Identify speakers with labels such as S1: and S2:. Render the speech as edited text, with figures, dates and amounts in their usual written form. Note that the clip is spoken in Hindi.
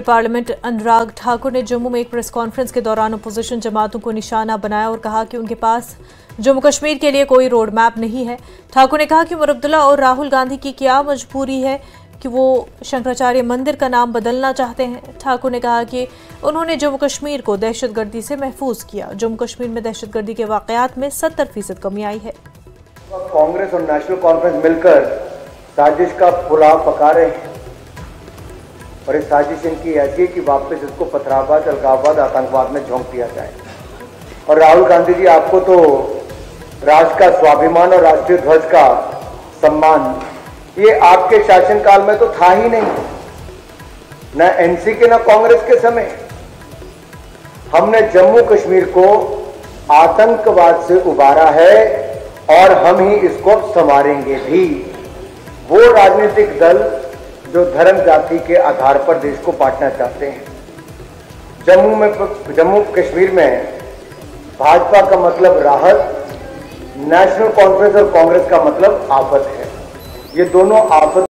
S1: पार्लियामेंट अनुराग ठाकुर ने जम्मू में एक प्रेस कॉन्फ्रेंस के दौरान अपोजिशन जमातों को निशाना बनाया और कहा कि उनके पास जम्मू कश्मीर के लिए कोई रोड मैप नहीं है। ठाकुर ने कहा कि उमर अब्दुल्ला और राहुल गांधी की क्या मजबूरी है कि वो शंकराचार्य मंदिर का नाम बदलना चाहते हैं। ठाकुर ने कहा कि उन्होंने जम्मू कश्मीर को दहशतगर्दी से महफूज किया। जम्मू कश्मीर में दहशतगर्दी के वाकयात में 70% कमी आई है।
S2: कांग्रेस और नेशनल कॉन्फ्रेंस मिलकर साजिश का पुलाव पका रहे हैं और इस साजिश इनकी ऐसी है कि वापस इसको पथराबाद, अलगाववाद, आतंकवाद में झोंक दिया जाए। और राहुल गांधी जी, आपको तो राष्ट्र का स्वाभिमान और राष्ट्रीय ध्वज का सम्मान ये आपके शासनकाल में तो था ही नहीं, न एनसी के न कांग्रेस के समय। हमने जम्मू कश्मीर को आतंकवाद से उबारा है और हम ही इसको संवारेंगे भी। वो राजनीतिक दल जो धर्म जाति के आधार पर देश को बांटना चाहते हैं। जम्मू कश्मीर में भाजपा का मतलब राहत, नेशनल कॉन्फ्रेंस और कांग्रेस का मतलब आफत है। ये दोनों आफत